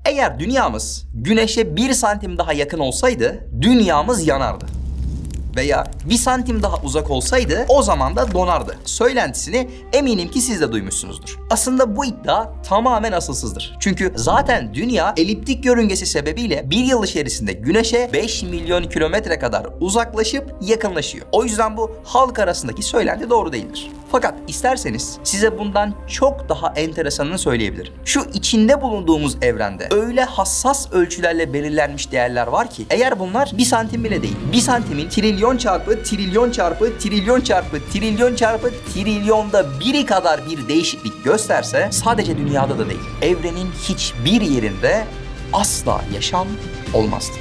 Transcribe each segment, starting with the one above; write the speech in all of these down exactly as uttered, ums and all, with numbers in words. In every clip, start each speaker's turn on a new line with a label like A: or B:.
A: Eğer dünyamız Güneş'e bir santim daha yakın olsaydı dünyamız yanardı. Veya bir santim daha uzak olsaydı o zaman da donardı söylentisini eminim ki siz de duymuşsunuzdur. Aslında bu iddia tamamen asılsızdır. Çünkü zaten dünya eliptik yörüngesi sebebiyle bir yıl içerisinde Güneş'e beş milyon kilometre kadar uzaklaşıp yakınlaşıyor. O yüzden bu halk arasındaki söylenti doğru değildir. Fakat isterseniz size bundan çok daha enteresanını söyleyebilirim. Şu içinde bulunduğumuz evrende öyle hassas ölçülerle belirlenmiş değerler var ki eğer bunlar bir santim bile değil, bir santimin trilyon çarpı trilyon çarpı trilyon çarpı trilyon çarpı trilyonda biri kadar bir değişiklik gösterse sadece dünyada da değil, evrenin hiçbir yerinde asla yaşam olmazdı.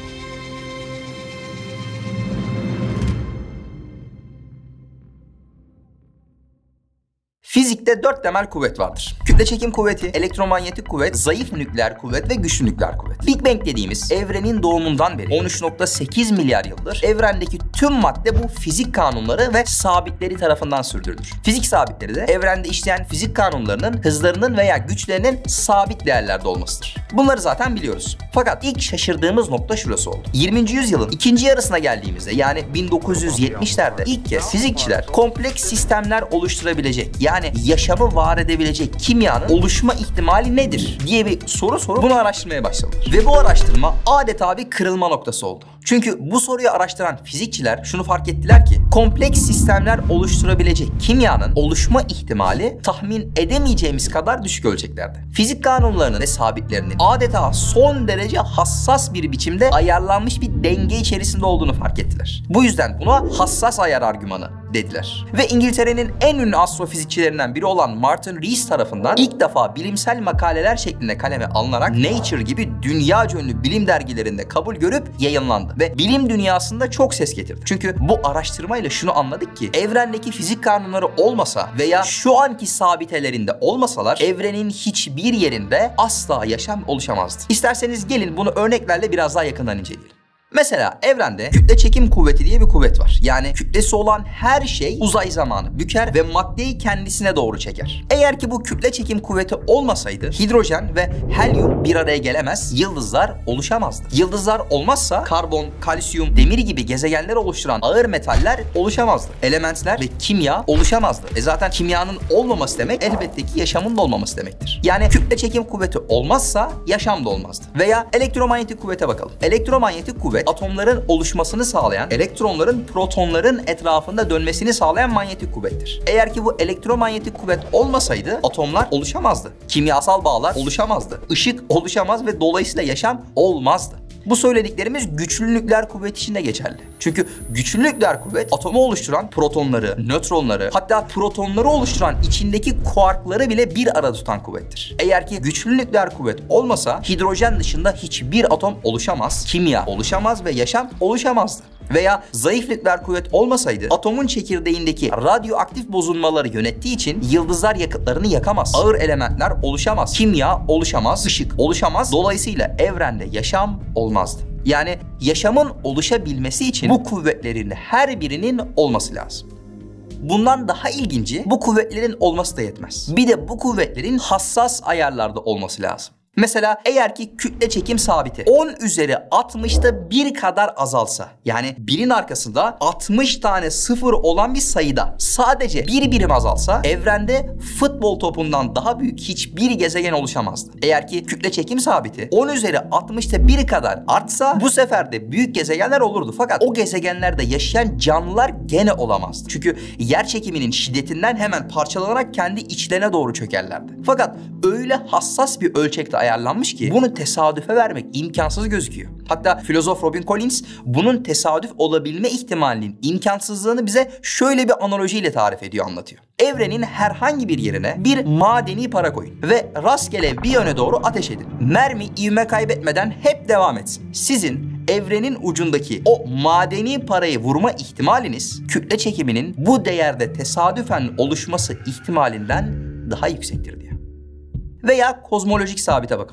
A: Fizikte dört temel kuvvet vardır. Kütle çekim kuvveti, elektromanyetik kuvvet, zayıf nükleer kuvvet ve güçlü nükleer kuvvet. Big Bang dediğimiz evrenin doğumundan beri on üç nokta sekiz milyar yıldır evrendeki tüm madde bu fizik kanunları ve sabitleri tarafından sürdürülür. Fizik sabitleri de evrende işleyen fizik kanunlarının hızlarının veya güçlerinin sabit değerlerde olmasıdır. Bunları zaten biliyoruz. Fakat ilk şaşırdığımız nokta şurası oldu. yirminci yüzyılın ikinci yarısına geldiğimizde yani bin dokuz yüz yetmişlerde ilk kez fizikçiler kompleks sistemler oluşturabilecek yani yaşamı var edebilecek kimyanın oluşma ihtimali nedir diye bir soru sorup bunu araştırmaya başladılar. Ve bu araştırma adeta bir kırılma noktası oldu. Çünkü bu soruyu araştıran fizikçiler şunu fark ettiler ki kompleks sistemler oluşturabilecek kimyanın oluşma ihtimali tahmin edemeyeceğimiz kadar düşük ölçeklerde. Fizik kanunlarının ve sabitlerinin adeta son derece hassas bir biçimde ayarlanmış bir denge içerisinde olduğunu fark ettiler. Bu yüzden buna hassas ayar argümanı dediler. Ve İngiltere'nin en ünlü astrofizikçilerinden biri olan Martin Rees tarafından ilk defa bilimsel makaleler şeklinde kaleme alınarak Nature gibi dünyaca ünlü bilim dergilerinde kabul görüp yayınlandı. Ve bilim dünyasında çok ses getirdi. Çünkü bu araştırmayla şunu anladık ki evrendeki fizik kanunları olmasa veya şu anki sabitelerinde olmasalar evrenin hiçbir yerinde asla yaşam oluşamazdı. İsterseniz gelin bunu örneklerle biraz daha yakından inceleyelim. Mesela evrende kütle çekim kuvveti diye bir kuvvet var. Yani kütlesi olan her şey uzay zamanı büker ve maddeyi kendisine doğru çeker. Eğer ki bu kütle çekim kuvveti olmasaydı hidrojen ve helyum bir araya gelemez, yıldızlar oluşamazdı. Yıldızlar olmazsa karbon, kalsiyum, demir gibi gezegenler oluşturan ağır metaller oluşamazdı. Elementler ve kimya oluşamazdı. E zaten kimyanın olmaması demek elbette ki yaşamın da olmaması demektir. Yani kütle çekim kuvveti olmazsa yaşam da olmazdı. Veya elektromanyetik kuvvete bakalım. Elektromanyetik kuvvet atomların oluşmasını sağlayan, elektronların protonların etrafında dönmesini sağlayan manyetik kuvvettir. Eğer ki bu elektromanyetik kuvvet olmasaydı atomlar oluşamazdı. Kimyasal bağlar oluşamazdı. Işık oluşamaz ve dolayısıyla yaşam olmazdı. Bu söylediklerimiz güçlü nükleer kuvvet için de geçerli. Çünkü güçlü nükleer kuvvet atomu oluşturan protonları, nötronları, hatta protonları oluşturan içindeki kuarkları bile bir arada tutan kuvvettir. Eğer ki güçlü nükleer kuvvet olmasa hidrojen dışında hiçbir atom oluşamaz, kimya oluşamaz ve yaşam oluşamazdı. Veya zayıf nükleer kuvvet olmasaydı atomun çekirdeğindeki radyoaktif bozulmaları yönettiği için yıldızlar yakıtlarını yakamaz. Ağır elementler oluşamaz. Kimya oluşamaz. Işık oluşamaz. Dolayısıyla evrende yaşam olmazdı. Yani yaşamın oluşabilmesi için bu kuvvetlerin her birinin olması lazım. Bundan daha ilginci bu kuvvetlerin olması da yetmez. Bir de bu kuvvetlerin hassas ayarlarda olması lazım. Mesela eğer ki kütle çekim sabiti on üzeri altmışta bir kadar azalsa, yani birin arkasında altmış tane sıfır olan bir sayıda sadece bir birim azalsa evrende futbol topundan daha büyük hiçbir gezegen oluşamazdı. Eğer ki kütle çekim sabiti on üzeri altmışta bir kadar artsa bu sefer de büyük gezegenler olurdu. Fakat o gezegenlerde yaşayan canlılar gene olamazdı. Çünkü yer çekiminin şiddetinden hemen parçalanarak kendi içlerine doğru çökerlerdi. Fakat öyle hassas bir ölçekte ayarlanmış ki bunu tesadüfe vermek imkansız gözüküyor. Hatta filozof Robin Collins bunun tesadüf olabilme ihtimalinin imkansızlığını bize şöyle bir analojiyle tarif ediyor, anlatıyor. Evrenin herhangi bir yerine bir madeni para koyun ve rastgele bir yöne doğru ateş edin. Mermi ivme kaybetmeden hep devam etsin. Sizin evrenin ucundaki o madeni parayı vurma ihtimaliniz kütle çekiminin bu değerde tesadüfen oluşması ihtimalinden daha yüksektir diyor. Veya kozmolojik sabite bakalım.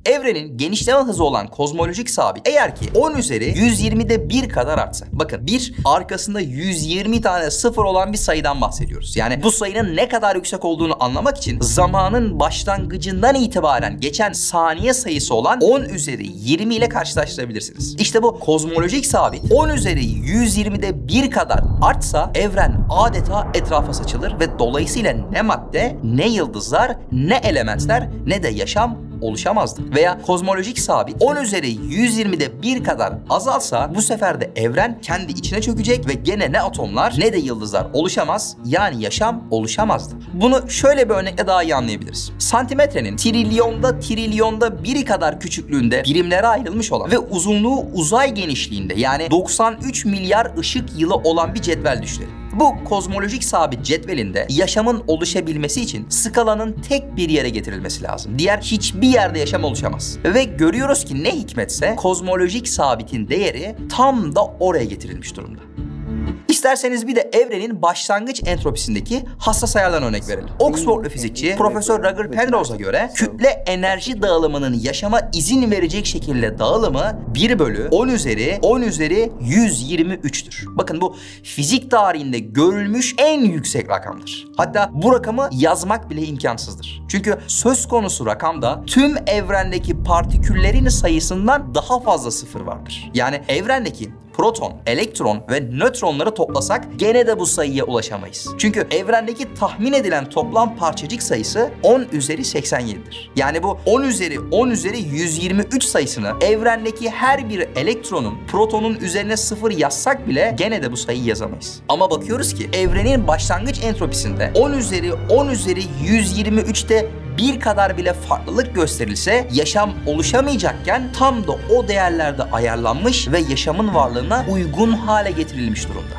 A: Evrenin genişleme hızı olan kozmolojik sabit eğer ki on üzeri yüz yirmide bir kadar artsa. Bakın bir arkasında yüz yirmi tane sıfır olan bir sayıdan bahsediyoruz. Yani bu sayının ne kadar yüksek olduğunu anlamak için zamanın başlangıcından itibaren geçen saniye sayısı olan on üzeri yirmi ile karşılaştırabilirsiniz. İşte bu kozmolojik sabit on üzeri yüz yirmide bir kadar artsa evren adeta etrafa saçılır ve dolayısıyla ne madde, ne yıldızlar, ne elementler, ne de yaşam oluşamazdı. Veya kozmolojik sabit on üzeri yüz yirmide bir kadar azalsa bu sefer de evren kendi içine çökecek ve gene ne atomlar ne de yıldızlar oluşamaz, yani yaşam oluşamazdı. Bunu şöyle bir örnekle daha iyi anlayabiliriz. Santimetrenin trilyonda trilyonda biri kadar küçüklüğünde birimlere ayrılmış olan ve uzunluğu uzay genişliğinde yani doksan üç milyar ışık yılı olan bir cetvel düşünelim. Bu kozmolojik sabit cetvelinde yaşamın oluşabilmesi için skalanın tek bir yere getirilmesi lazım. Diğer hiçbir yerde yaşam oluşamaz. Ve görüyoruz ki ne hikmetse kozmolojik sabitin değeri tam da oraya getirilmiş durumda. İsterseniz bir de evrenin başlangıç entropisindeki hassas ayarlarına örnek verelim. Oxfordlu fizikçi Profesör Roger Penrose'a göre kütle enerji dağılımının yaşama izin verecek şekilde dağılımı bir bölü on üzeri on üzeri yüz yirmi üç'tür. Bakın bu fizik tarihinde görülmüş en yüksek rakamdır. Hatta bu rakamı yazmak bile imkansızdır. Çünkü söz konusu rakamda tüm evrendeki partiküllerin sayısından daha fazla sıfır vardır. Yani evrendeki proton, elektron ve nötronları toplasak gene de bu sayıya ulaşamayız. Çünkü evrendeki tahmin edilen toplam parçacık sayısı on üzeri seksen yedi'dir. Yani bu on üzeri on üzeri yüz yirmi üç sayısını evrendeki her bir elektronun, protonun üzerine sıfır yazsak bile gene de bu sayıyı yazamayız. Ama bakıyoruz ki evrenin başlangıç entropisinde on üzeri on üzeri yüz yirmi üç'te bir kadar bile farklılık gösterilse yaşam oluşamayacakken tam da o değerlerde ayarlanmış ve yaşamın varlığına uygun hale getirilmiş durumda.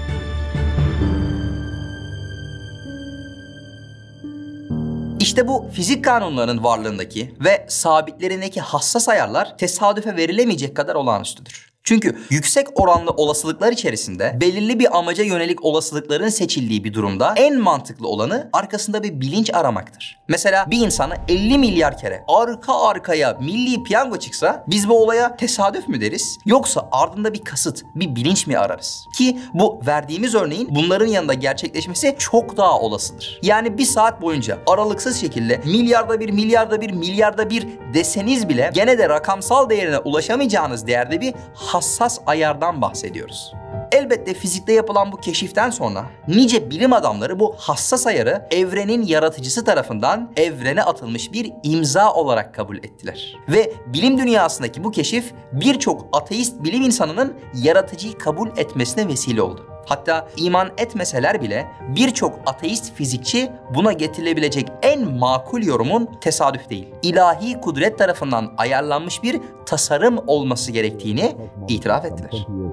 A: İşte bu fizik kanunlarının varlığındaki ve sabitlerindeki hassas ayarlar tesadüfe verilemeyecek kadar olağanüstüdür. Çünkü yüksek oranlı olasılıklar içerisinde belirli bir amaca yönelik olasılıkların seçildiği bir durumda en mantıklı olanı arkasında bir bilinç aramaktır. Mesela bir insana elli milyar kere arka arkaya milli piyango çıksa biz bu olaya tesadüf mü deriz? Yoksa ardında bir kasıt, bir bilinç mi ararız? Ki bu verdiğimiz örneğin bunların yanında gerçekleşmesi çok daha olasıdır. Yani bir saat boyunca aralıksız şekilde milyarda bir, milyarda bir, milyarda bir deseniz bile gene de rakamsal değerine ulaşamayacağınız değerde bir hassas ayardan bahsediyoruz. Elbette fizikte yapılan bu keşiften sonra nice bilim adamları bu hassas ayarı evrenin yaratıcısı tarafından evrene atılmış bir imza olarak kabul ettiler. Ve bilim dünyasındaki bu keşif birçok ateist bilim insanının yaratıcıyı kabul etmesine vesile oldu. Hatta iman etmeseler bile birçok ateist fizikçi buna getirilebilecek en makul yorumun tesadüf değil, ilahi kudret tarafından ayarlanmış bir tasarım olması gerektiğini itiraf ettiler.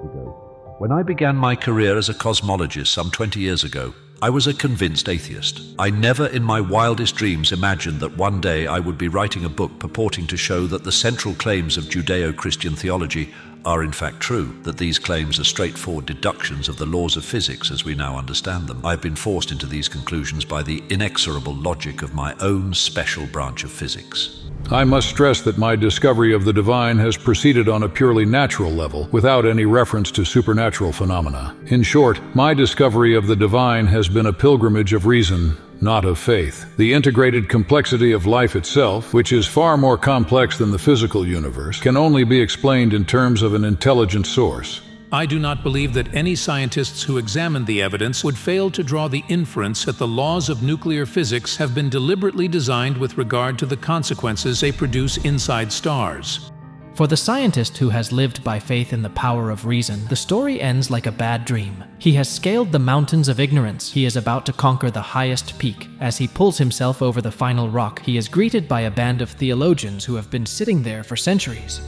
B: When I began my career as a cosmologist some twenty years ago, I was a convinced atheist. I never in my wildest dreams imagined that one day I would be writing a book purporting to show that the central claims of Judeo-Christian theology are in fact true, that these claims are straightforward deductions of the laws of physics as we now understand them. I've been forced into these conclusions by the inexorable logic of my own special branch of physics.
C: I must stress that my discovery of the divine has proceeded on a purely natural level, without any reference to supernatural phenomena. In short, my discovery of the divine has been a pilgrimage of reason, not of faith. The integrated complexity of life itself, which is far more complex than the physical universe, can only be explained in terms of an intelligent source.
D: I do not believe that any scientists who examined the evidence would fail to draw the inference that the laws of nuclear physics have been deliberately designed with regard to the consequences they produce inside stars.
E: For the scientist who has lived by faith in the power of reason, the story ends like a bad dream. He has scaled the mountains of ignorance. He is about to conquer the highest peak. As he pulls himself over the final rock, he is greeted by a band of theologians who have been sitting there for centuries.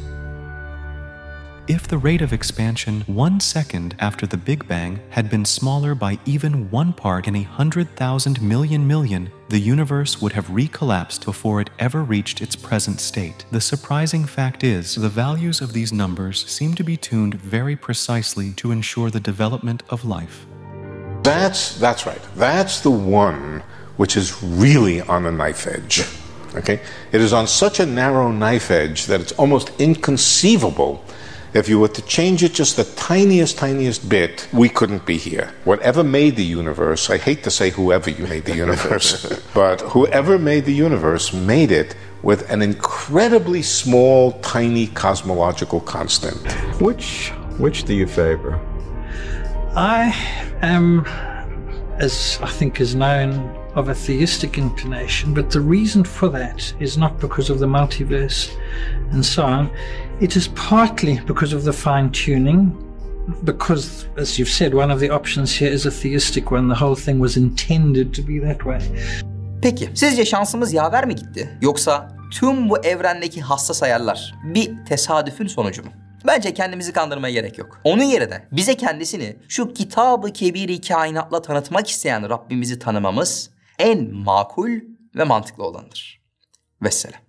F: If the rate of expansion one second after the Big Bang had been smaller by even one part in a hundred thousand million million, the universe would have recollapsed before it ever reached its present state. The surprising fact is, the values of these numbers seem to be tuned very precisely to ensure the development of life.
G: That's, that's right. That's the one which is really on the knife edge. Okay? It is on such a narrow knife edge that it's almost inconceivable. If you were to change it just the tiniest, tiniest bit, we couldn't be here. Whatever made the universe, I hate to say whoever you made the universe, but whoever made the universe made it with an incredibly small, tiny cosmological constant.
H: Which, which do you favor?
I: I am, as I think is known, of a theistic inclination, but the reason for that is not because of the multiverse and so on. It is partly because of the fine-tuning, because, as you've said, one of the options here is a theistic one. The whole thing was intended to be that way.
A: Peki, sizce şansımız yaver mi gitti? Yoksa tüm bu evrendeki hassas ayarlar bir tesadüfün sonucu mu? Bence kendimizi kandırmaya gerek yok. Onun yerine bize kendisini şu Kitab-ı Kebir-i Kainat'la tanıtmak isteyen Rabbimizi tanımamız en makul ve mantıklı olandır. Vesselam.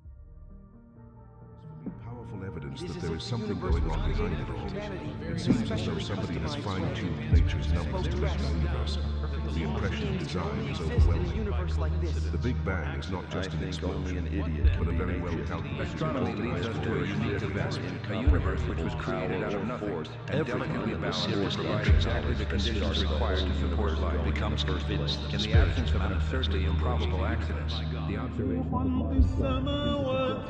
J: That there is something going on behind it all. It seems as though somebody has fine-tuned nature's numbers to this universe. The impression of design is overwhelming. The Big Bang is not just an explosion, but a very well-calculated
B: Astronomy leads us to a unique investment, a universe which was created out of nothing, and delicately balanced to provide exactly the conditions required to support life, becomes convinced in the absence of an absurdly improbable accident. The observation